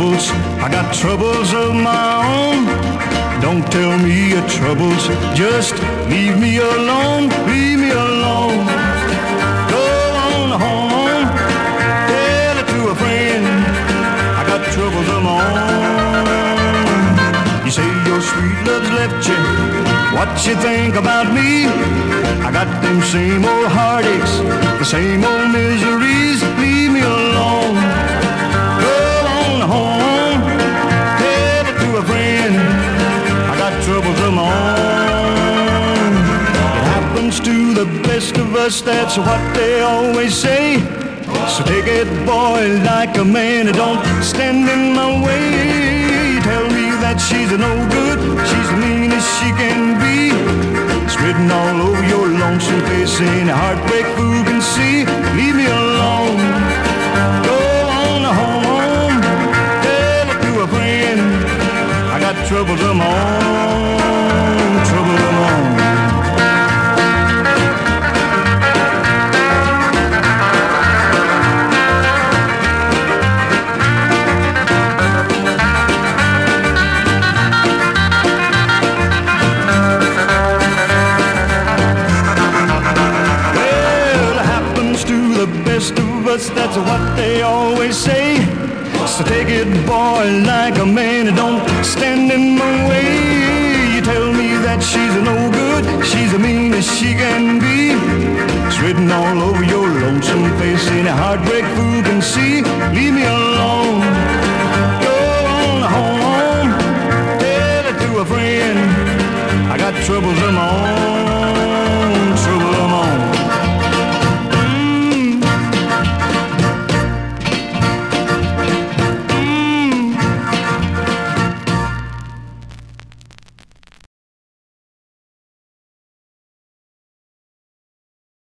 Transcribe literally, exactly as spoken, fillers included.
troubles, I got troubles of my own. Don't tell me your troubles, just leave me alone, leave me alone. Go on home, tell it to a friend, I got troubles of my own. You say your sweet love's left you, what you think about me? I got them same old heartaches, the same old miseries, leave me alone. Go on home, tell it to a friend, I got troubles of my own. It happens to the best of us, that's what they always say. So take it, boy, like a man, don't stand in my way. Tell me that she's no good, she's the meanest she can be. It's written all over your lonesome face, ain't a heartbreak who can see. Leave me alone, go on home, tell it to a friend, I got troubles of my own, troubles of my own. That's what they always say. So take it, boy, like a man, don't stand in my way. You tell me that she's no good, she's the meanest she can be. It's written all over your lonesome face, ain't a heartbreak who can see. Leave me alone, go on home, tell it to a friend, I got troubles of my own.